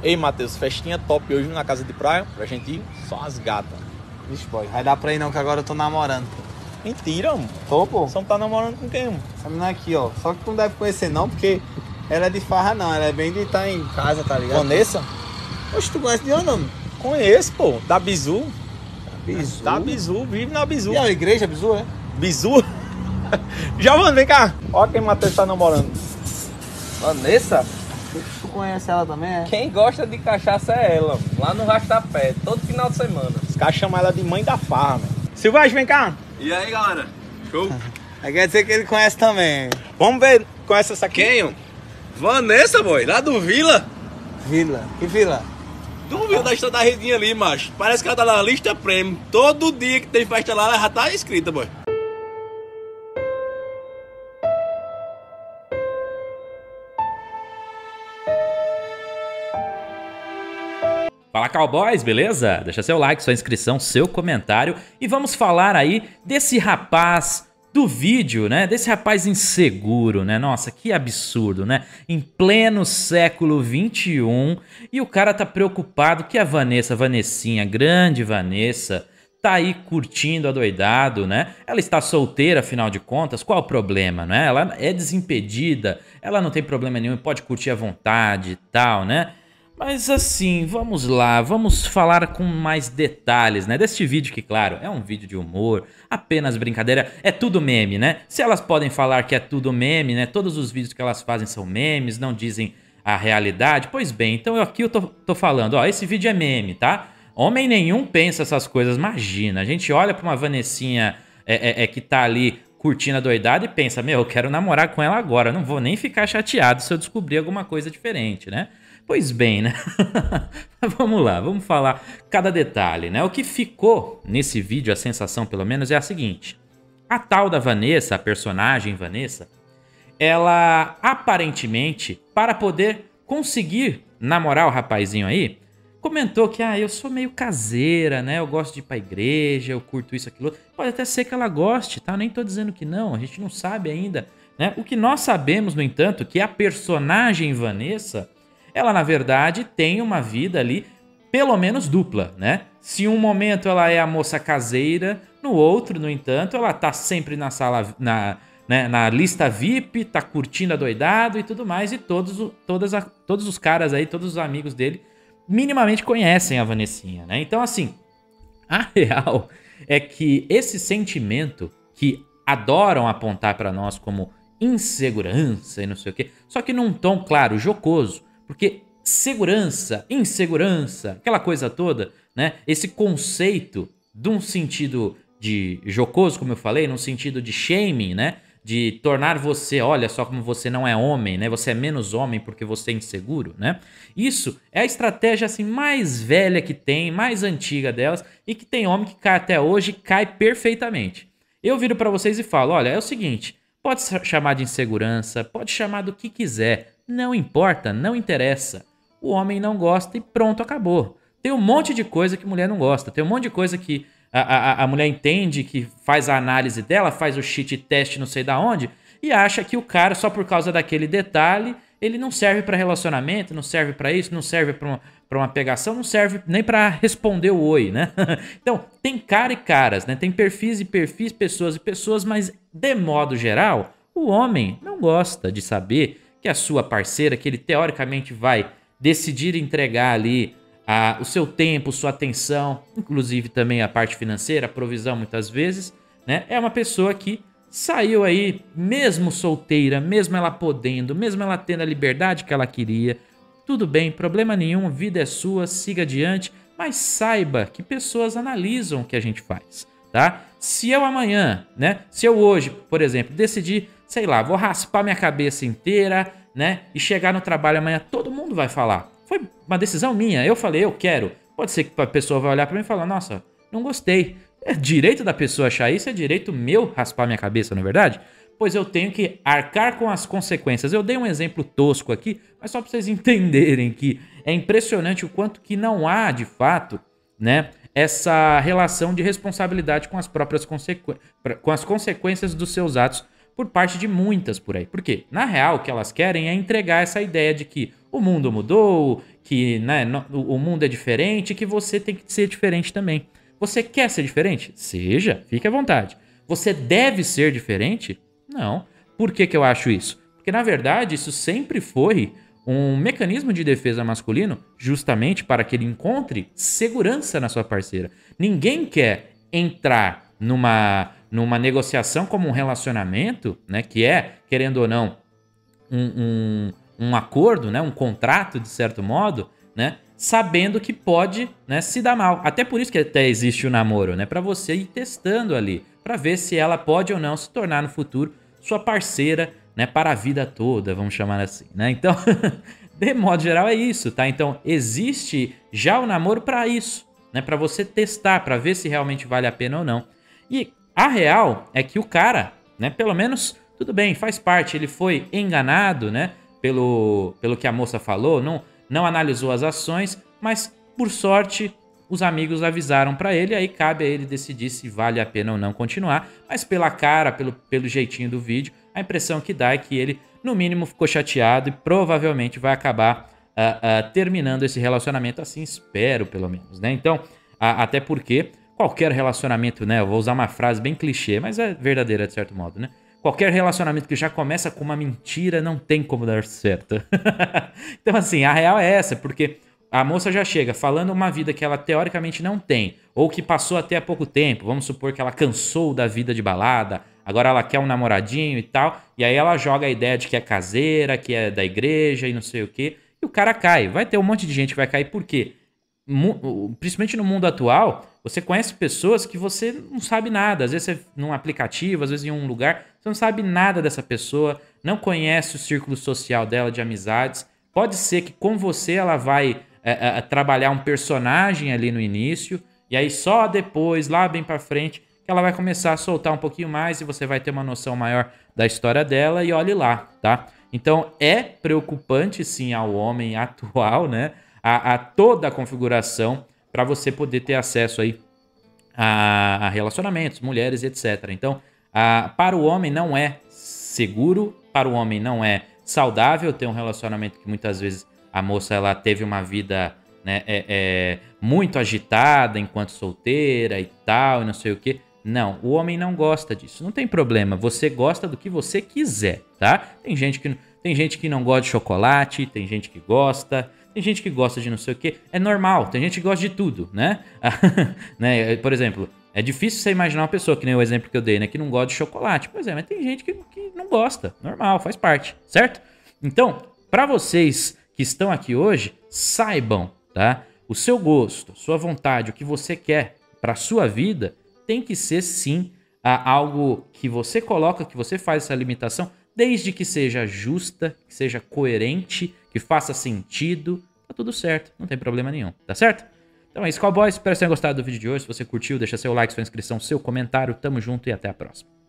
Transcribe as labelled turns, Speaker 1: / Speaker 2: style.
Speaker 1: Ei, Matheus, festinha top hoje na casa de praia, pra gente ir, só as gatas.
Speaker 2: Vixe, boy, vai dar pra ir não, que agora eu tô namorando, pô.
Speaker 1: Mentira, mano.
Speaker 2: Tô, pô.
Speaker 1: Você não tá namorando com quem, mano?
Speaker 2: Essa menina aqui, ó. Só que tu não deve conhecer não, porque ela é de farra não. Ela é bem de estar em casa, tá ligado?
Speaker 1: Vanessa?
Speaker 2: Oxe, tu conhece de onde, não?
Speaker 1: Conheço, pô. Da Bizu.
Speaker 2: Bizu?
Speaker 1: Da Bizu, vive na Bizu.
Speaker 2: E a igreja, Bizu, é?
Speaker 1: Bizu? Giovanni, vem cá. Olha quem Matheus tá namorando.
Speaker 3: Vanessa?
Speaker 2: Tu conhece ela também, é?
Speaker 3: Quem gosta de cachaça é ela, lá no Rastapé, todo final de semana.
Speaker 1: Os caras chamam ela de mãe da farra, mano. Silvestre, vem cá.
Speaker 3: E aí, galera? Show?
Speaker 2: Aí quer dizer que ele conhece também.
Speaker 1: Vamos ver, conhece essa aqui?
Speaker 3: Quem? Vanessa, boy, lá do Vila.
Speaker 2: Vila? Que vila?
Speaker 3: Do Vila da Estrada da Redinha ali, macho. Parece que ela tá na lista prêmio. Todo dia que tem festa lá, ela já tá inscrita, boy.
Speaker 4: Fala, cowboys, beleza? Deixa seu like, sua inscrição, seu comentário e vamos falar aí desse rapaz do vídeo, né? Desse rapaz inseguro, né? Nossa, que absurdo, né? Em pleno século 21 e o cara tá preocupado que a Vanessinha, grande Vanessa, tá aí curtindo adoidado, né? Ela está solteira, afinal de contas, qual o problema, né? Ela é desimpedida, ela não tem problema nenhum, pode curtir à vontade e tal, né? Mas assim, vamos lá, vamos falar com mais detalhes, né, deste vídeo que, claro, é um vídeo de humor, apenas brincadeira, é tudo meme, né? Se elas podem falar que é tudo meme, né, todos os vídeos que elas fazem são memes, não dizem a realidade, pois bem, então aqui eu tô falando, ó, esse vídeo é meme, tá? Homem nenhum pensa essas coisas, imagina, a gente olha pra uma Vanessinha que tá ali curtindo a doidada e pensa, meu, eu quero namorar com ela agora, não vou nem ficar chateado se eu descobrir alguma coisa diferente, né? Pois bem, né? Vamos lá, vamos falar cada detalhe, né? O que ficou nesse vídeo, a sensação pelo menos, é a seguinte. A tal da Vanessa, a personagem Vanessa, ela aparentemente, para poder conseguir namorar o rapazinho aí, comentou que, eu sou meio caseira, né? Eu gosto de ir pra igreja, eu curto isso, aquilo. Pode até ser que ela goste, tá? Eu nem tô dizendo que não, a gente não sabe ainda, né? O que nós sabemos, no entanto, que a personagem Vanessa, ela, na verdade, tem uma vida ali, pelo menos dupla, né? Se um momento ela é a moça caseira, no outro, no entanto, ela tá sempre na sala, na lista VIP, tá curtindo adoidado e tudo mais, e todos os caras aí, todos os amigos dele, minimamente conhecem a Vanessinha, né? Então, assim, a real é que esse sentimento que adoram apontar pra nós como insegurança e não sei o quê, só que num tom, claro, jocoso, porque segurança, insegurança, aquela coisa toda, né? Esse conceito de um sentido de jocoso, como eu falei, num sentido de shaming, né? De tornar você, olha só como você não é homem, né? Você é menos homem porque você é inseguro, né? Isso é a estratégia assim mais velha que tem, mais antiga delas e que tem homem que cai até hoje e cai perfeitamente. Eu viro pra vocês e falo, olha, é o seguinte, pode chamar de insegurança, pode chamar do que quiser, não importa, não interessa. O homem não gosta e pronto, acabou. Tem um monte de coisa que mulher não gosta. Tem um monte de coisa que a mulher entende, que faz a análise dela, faz o cheat test não sei da onde, e acha que o cara, só por causa daquele detalhe, ele não serve para relacionamento, não serve para isso, não serve para uma pegação, não serve nem para responder o oi, né? Então, tem cara e caras, né? Tem perfis e perfis, pessoas e pessoas, mas de modo geral, o homem não gosta de saber que a sua parceira, que ele teoricamente vai decidir entregar ali o seu tempo, sua atenção, inclusive também a parte financeira, a provisão muitas vezes, né? É uma pessoa que saiu aí, mesmo solteira, mesmo ela podendo, mesmo ela tendo a liberdade que ela queria, tudo bem, problema nenhum, a vida é sua, siga adiante, mas saiba que pessoas analisam o que a gente faz, tá? Se eu amanhã, né? Se eu hoje, por exemplo, decidir, sei lá, vou raspar minha cabeça inteira, né? E chegar no trabalho amanhã, todo mundo vai falar. Foi uma decisão minha, eu falei, eu quero. Pode ser que a pessoa vai olhar pra mim e falar, nossa, não gostei. É direito da pessoa achar isso, é direito meu raspar minha cabeça, não é verdade? Pois eu tenho que arcar com as consequências. Eu dei um exemplo tosco aqui, mas só pra vocês entenderem que é impressionante o quanto que não há, de fato, né, essa relação de responsabilidade com as próprias consequências dos seus atos por parte de muitas por aí. Por quê? Na real, o que elas querem é entregar essa ideia de que o mundo mudou, que né, o mundo é diferente, que você tem que ser diferente também. Você quer ser diferente? Seja, fique à vontade. Você deve ser diferente? Não. Por que que eu acho isso? Porque, na verdade, isso sempre foi um mecanismo de defesa masculino justamente para que ele encontre segurança na sua parceira. Ninguém quer entrar numa negociação como um relacionamento, né, que é, querendo ou não, um acordo, né, um contrato, de certo modo, né, sabendo que pode, né, se dar mal. Até por isso que até existe o namoro, né, para você ir testando ali, para ver se ela pode ou não se tornar no futuro sua parceira, né, para a vida toda, vamos chamar assim, né? Então, de modo geral é isso, tá? Então, existe já o namoro para isso, né, para você testar, para ver se realmente vale a pena ou não. E a real é que o cara, né, pelo menos, tudo bem, faz parte, ele foi enganado, né, pelo que a moça falou, não analisou as ações, mas, por sorte, os amigos avisaram pra ele, aí cabe a ele decidir se vale a pena ou não continuar, mas pela cara, pelo jeitinho do vídeo, a impressão que dá é que ele, no mínimo, ficou chateado e provavelmente vai acabar terminando esse relacionamento assim, espero pelo menos, né? Então, até porque qualquer relacionamento, né, eu vou usar uma frase bem clichê, mas é verdadeira de certo modo, né? Qualquer relacionamento que já começa com uma mentira não tem como dar certo. Então, assim, a real é essa, porque a moça já chega falando uma vida que ela teoricamente não tem, ou que passou até há pouco tempo. Vamos supor que ela cansou da vida de balada, agora ela quer um namoradinho e tal, e aí ela joga a ideia de que é caseira, que é da igreja e não sei o quê, e o cara cai. Vai ter um monte de gente que vai cair, por quê? Principalmente no mundo atual, você conhece pessoas que você não sabe nada. Às vezes você num aplicativo, às vezes em um lugar, você não sabe nada dessa pessoa, não conhece o círculo social dela, de amizades. Pode ser que com você ela vai trabalhar um personagem ali no início, e aí só depois, lá bem pra frente, que ela vai começar a soltar um pouquinho mais e você vai ter uma noção maior da história dela, e olhe lá, tá? Então é preocupante sim ao homem atual, né? A toda a configuração para você poder ter acesso aí a relacionamentos, mulheres, etc. Então, para o homem não é seguro, para o homem não é saudável ter um relacionamento que muitas vezes a moça ela teve uma vida, né, muito agitada enquanto solteira e tal, e não sei o que. Não, o homem não gosta disso. Não tem problema, você gosta do que você quiser, tá? Tem gente que não gosta de chocolate, tem gente que gosta... Tem gente que gosta de não sei o que, é normal, tem gente que gosta de tudo, né? Né? Por exemplo, é difícil você imaginar uma pessoa, que nem o exemplo que eu dei, né? Que não gosta de chocolate. Pois é, mas tem gente que não gosta, normal, faz parte, certo? Então, para vocês que estão aqui hoje, saibam, tá? O seu gosto, sua vontade, o que você quer para sua vida, tem que ser sim algo que você coloca, que você faz essa limitação, desde que seja justa, que seja coerente, que faça sentido, tá tudo certo, não tem problema nenhum, tá certo? Então é isso, cowboys, espero que vocês tenham gostado do vídeo de hoje. Se você curtiu, deixa seu like, sua inscrição, seu comentário, tamo junto e até a próxima.